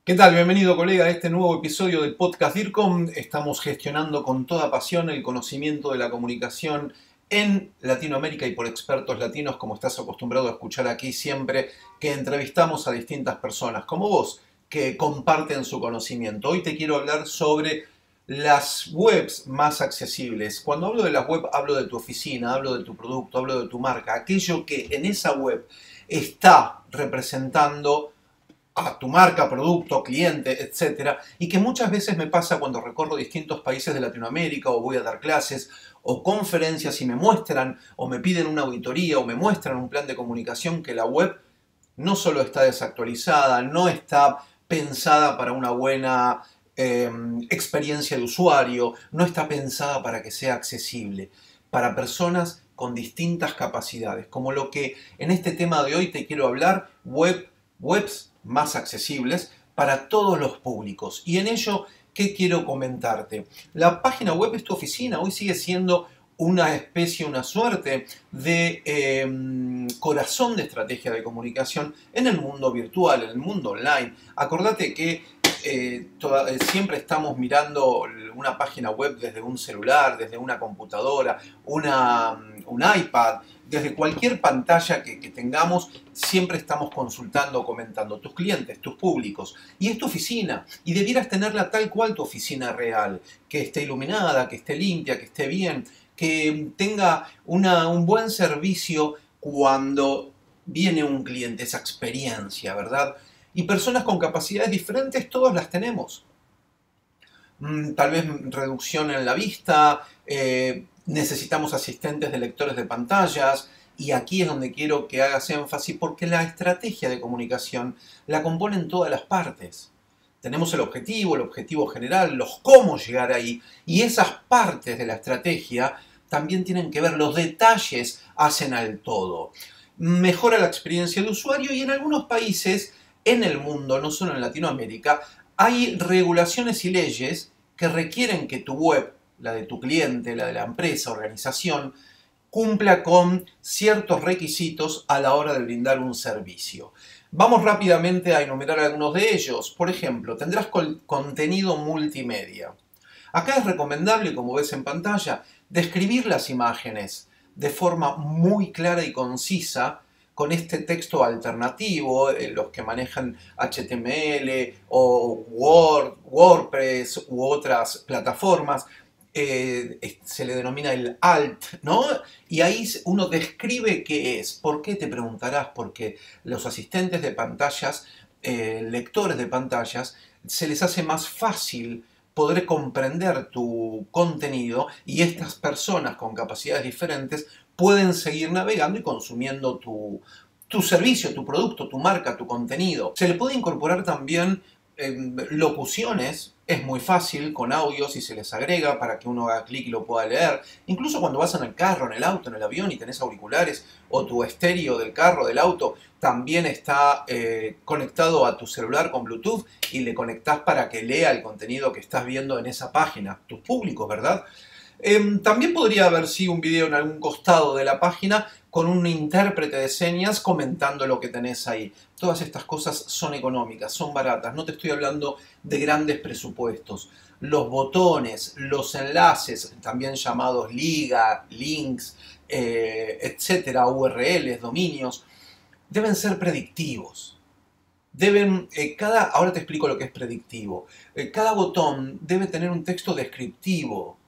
¿Qué tal? Bienvenido, colega, a este nuevo episodio del podcast DIRCOM. Estamos gestionando con toda pasión el conocimiento de la comunicación en Latinoamérica y por expertos latinos, como estás acostumbrado a escuchar aquí siempre, que entrevistamos a distintas personas, como vos, que comparten su conocimiento. Hoy te quiero hablar sobre las webs más accesibles. Cuando hablo de las web, hablo de tu oficina, hablo de tu producto, hablo de tu marca, aquello que en esa web está representando a tu marca, producto, cliente, etcétera, y que muchas veces me pasa cuando recorro distintos países de Latinoamérica o voy a dar clases o conferencias y me muestran o me piden una auditoría o me muestran un plan de comunicación que la web no solo está desactualizada, no está pensada para una buena experiencia de usuario, no está pensada para que sea accesible para personas con distintas capacidades, como lo que en este tema de hoy te quiero hablar, webs más accesibles para todos los públicos. Y en ello, ¿qué quiero comentarte? La página web es tu oficina, hoy sigue siendo una especie, una suerte de corazón de estrategia de comunicación en el mundo virtual, en el mundo online. Acordate que siempre estamos mirando una página web desde un celular, desde una computadora, un iPad, desde cualquier pantalla que tengamos, siempre estamos consultando, comentando tus clientes, tus públicos. Y es tu oficina, y debieras tenerla tal cual tu oficina real, que esté iluminada, que esté limpia, que esté bien, que tenga un buen servicio cuando viene un cliente, esa experiencia, ¿verdad? Y personas con capacidades diferentes, todos las tenemos. Tal vez reducción en la vista, necesitamos asistentes de lectores de pantallas, y aquí es donde quiero que hagas énfasis porque la estrategia de comunicación la componen todas las partes. Tenemos el objetivo general, los cómo llegar ahí, y esas partes de la estrategia también tienen que ver, los detalles hacen al todo. Mejora la experiencia de usuario y en algunos países en el mundo, no solo en Latinoamérica, hay regulaciones y leyes que requieren que tu web, la de tu cliente, la de la empresa, organización, cumpla con ciertos requisitos a la hora de brindar un servicio. Vamos rápidamente a enumerar algunos de ellos. Por ejemplo, tendrás contenido multimedia. Acá es recomendable, como ves en pantalla, describir las imágenes de forma muy clara y concisa con este texto alternativo, los que manejan HTML o Word, WordPress u otras plataformas, se le denomina el alt, ¿no? Y ahí uno describe qué es. ¿Por qué? Te preguntarás, porque los asistentes de pantallas, lectores de pantallas, se les hace más fácil poder comprender tu contenido y estas personas con capacidades diferentes pueden seguir navegando y consumiendo tu servicio, tu producto, tu marca, tu contenido. Se le puede incorporar también locuciones, es muy fácil, con audio si se les agrega para que uno haga clic y lo pueda leer. Incluso cuando vas en el carro, en el auto, en el avión y tenés auriculares o tu estéreo del carro, del auto, también está conectado a tu celular con Bluetooth y le conectás para que lea el contenido que estás viendo en esa página, tus públicos, ¿verdad? También podría haber sí un video en algún costado de la página con un intérprete de señas comentando lo que tenés ahí. Todas estas cosas son económicas, son baratas, no te estoy hablando de grandes presupuestos. Los botones, los enlaces, también llamados liga, links, etcétera, URLs, dominios, deben ser predictivos. Ahora te explico lo que es predictivo. Cada botón debe tener un texto descriptivo.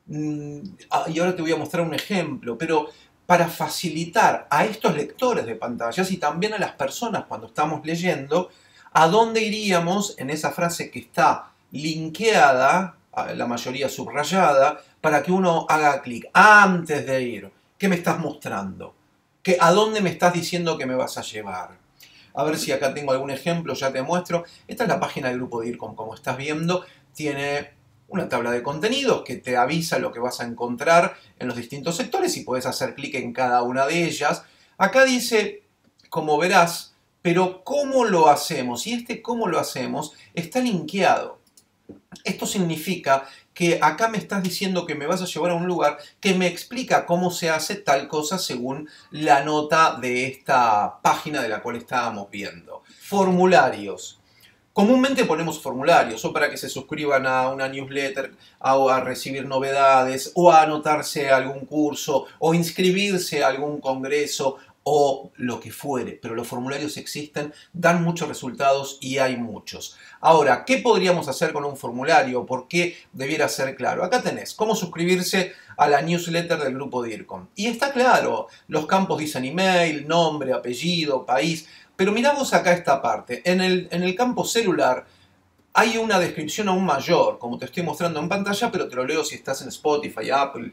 Y ahora te voy a mostrar un ejemplo, pero para facilitar a estos lectores de pantallas y también a las personas cuando estamos leyendo, a dónde iríamos en esa frase que está linkeada, la mayoría subrayada, para que uno haga clic antes de ir. ¿Qué me estás mostrando? ¿A dónde me estás diciendo que me vas a llevar? A ver si acá tengo algún ejemplo, ya te muestro. Esta es la página del grupo DIRCOM, como estás viendo. Tiene una tabla de contenidos que te avisa lo que vas a encontrar en los distintos sectores y puedes hacer clic en cada una de ellas. Acá dice, como verás, pero ¿cómo lo hacemos? Y este cómo lo hacemos está linkeado. Esto significa que acá me estás diciendo que me vas a llevar a un lugar que me explica cómo se hace tal cosa según la nota de esta página de la cual estábamos viendo. Formularios. Comúnmente ponemos formularios o para que se suscriban a una newsletter, a recibir novedades, o a anotarse a algún curso, o inscribirse a algún congreso, o lo que fuere. Pero los formularios existen, dan muchos resultados y hay muchos. Ahora, ¿qué podríamos hacer con un formulario? ¿Por qué debiera ser claro? Acá tenés cómo suscribirse a la newsletter del grupo DIRCOM. Y está claro, los campos dicen email, nombre, apellido, país. Pero mirá vos acá esta parte. En el campo celular hay una descripción aún mayor, como te estoy mostrando en pantalla, pero te lo leo si estás en Spotify, Apple,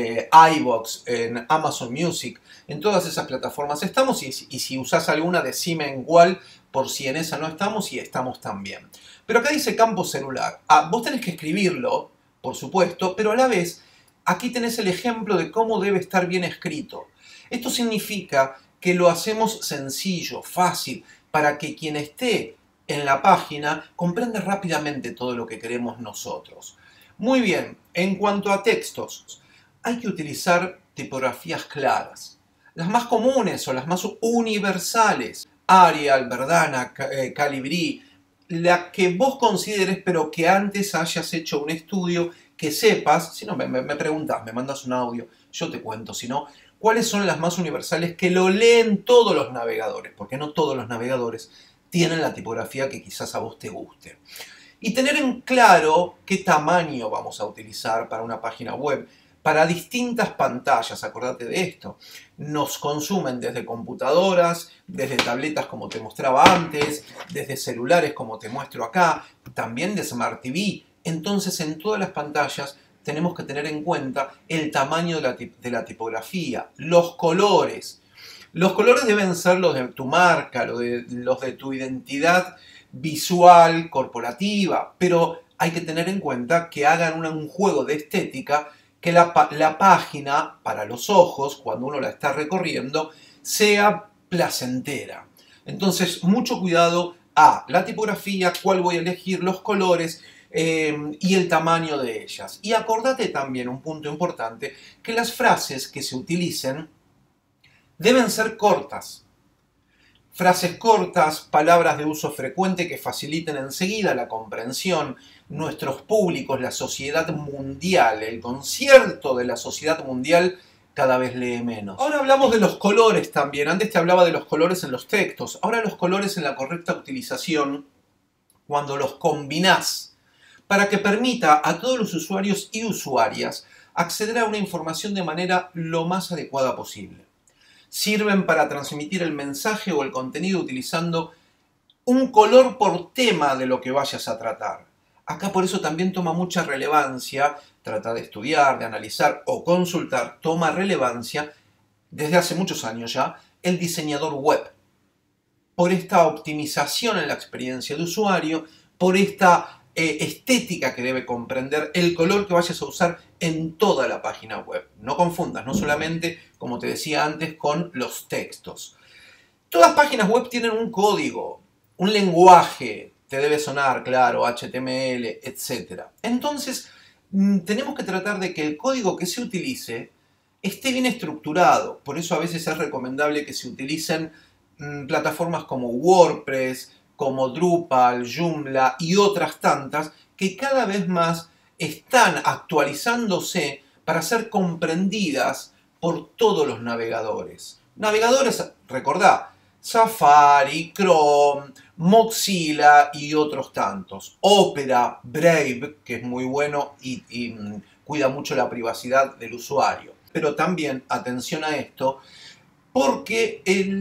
iVoox, en Amazon Music. En todas esas plataformas estamos y si usás alguna, decime en cuál, por si en esa no estamos y estamos también. Pero acá dice campo celular. Vos tenés que escribirlo, por supuesto, pero a la vez aquí tenés el ejemplo de cómo debe estar bien escrito. Esto significa que lo hacemos sencillo, fácil, para que quien esté en la página comprenda rápidamente todo lo que queremos nosotros. Muy bien, en cuanto a textos, hay que utilizar tipografías claras. Las más comunes o las más universales, Arial, Verdana, Calibri, la que vos consideres, pero que antes hayas hecho un estudio, que sepas, si no me preguntas, me mandas un audio, yo te cuento, si no, cuáles son las más universales que lo leen todos los navegadores, porque no todos los navegadores tienen la tipografía que quizás a vos te guste. Y tener en claro qué tamaño vamos a utilizar para una página web, para distintas pantallas, acordate de esto. Nos consumen desde computadoras, desde tabletas como te mostraba antes, desde celulares como te muestro acá, también de Smart TV. Entonces en todas las pantallas tenemos que tener en cuenta el tamaño de la tipografía, los colores. Los colores deben ser los de tu marca, los de tu identidad visual, corporativa, pero hay que tener en cuenta que hagan un juego de estética, que la página, para los ojos, cuando uno la está recorriendo, sea placentera. Entonces, mucho cuidado a la tipografía, cuál voy a elegir, los colores, y el tamaño de ellas. Y acordate también, un punto importante, que las frases que se utilicen deben ser cortas. Frases cortas, palabras de uso frecuente que faciliten enseguida la comprensión. Nuestros públicos, la sociedad mundial, el concierto de la sociedad mundial cada vez lee menos. Ahora hablamos de los colores también. Antes te hablaba de los colores en los textos. Ahora los colores en la correcta utilización, cuando los combinás, para que permita a todos los usuarios y usuarias acceder a una información de manera lo más adecuada posible. Sirven para transmitir el mensaje o el contenido utilizando un color por tema de lo que vayas a tratar. Acá por eso también toma mucha relevancia, trata de estudiar, de analizar o consultar, toma relevancia desde hace muchos años ya el diseñador web. Por esta optimización en la experiencia de usuario, por esta estética que debe comprender el color que vayas a usar en toda la página web. No confundas, no solamente, como te decía antes, con los textos. Todas páginas web tienen un código, un lenguaje, te debe sonar, claro, HTML, etc. Entonces, tenemos que tratar de que el código que se utilice esté bien estructurado. Por eso a veces es recomendable que se utilicen plataformas como WordPress, como Drupal, Joomla y otras tantas que cada vez más están actualizándose para ser comprendidas por todos los navegadores. Navegadores, recordá, Safari, Chrome, Mozilla y otros tantos. Opera, Brave, que es muy bueno y cuida mucho la privacidad del usuario. Pero también, atención a esto, porque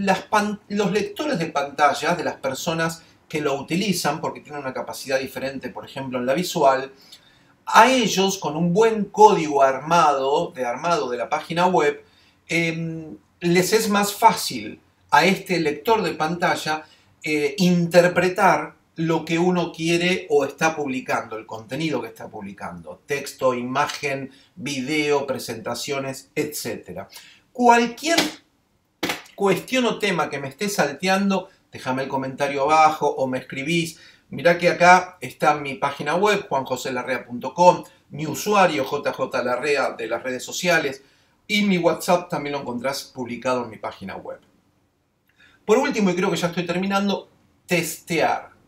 los lectores de pantallas de las personas que lo utilizan, porque tienen una capacidad diferente, por ejemplo, en la visual, a ellos, con un buen código armado de la página web, les es más fácil a este lector de pantalla interpretar lo que uno quiere o está publicando, el contenido que está publicando, texto, imagen, video, presentaciones, etc. Cualquier cuestión o tema que me esté salteando, déjame el comentario abajo o me escribís. Mirá que acá está mi página web, juanjoselarrea.com, mi usuario JJ de las redes sociales y mi WhatsApp también lo encontrás publicado en mi página web. Por último, y creo que ya estoy terminando, testear.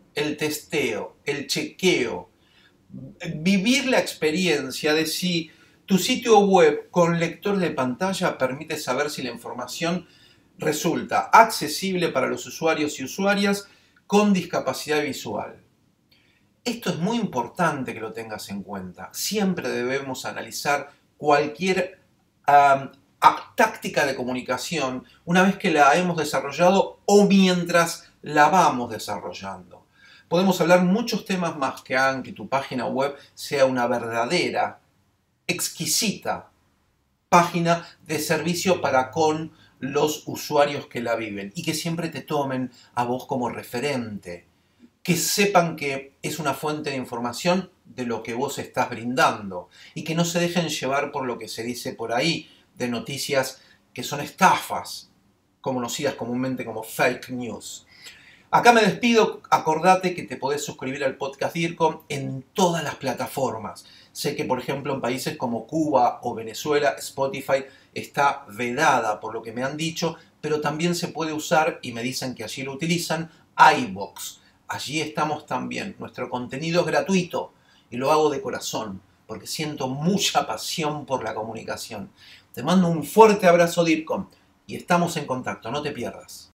el testeo, el chequeo, vivir la experiencia de si tu sitio web con lector de pantalla permite saber si la información resulta accesible para los usuarios y usuarias con discapacidad visual. Esto es muy importante que lo tengas en cuenta. Siempre debemos analizar cualquier táctica de comunicación una vez que la hemos desarrollado o mientras la vamos desarrollando. Podemos hablar muchos temas más que hagan que tu página web sea una verdadera, exquisita página de servicio para con los usuarios que la viven y que siempre te tomen a vos como referente, que sepan que es una fuente de información de lo que vos estás brindando y que no se dejen llevar por lo que se dice por ahí de noticias que son estafas, conocidas comúnmente como fake news. Acá me despido, acordate que te podés suscribir al podcast DIRCOM en todas las plataformas. Sé que, por ejemplo, en países como Cuba o Venezuela, Spotify está vedada por lo que me han dicho, pero también se puede usar, y me dicen que allí lo utilizan, iVoox. Allí estamos también. Nuestro contenido es gratuito y lo hago de corazón, porque siento mucha pasión por la comunicación. Te mando un fuerte abrazo, DIRCOM, y estamos en contacto, no te pierdas.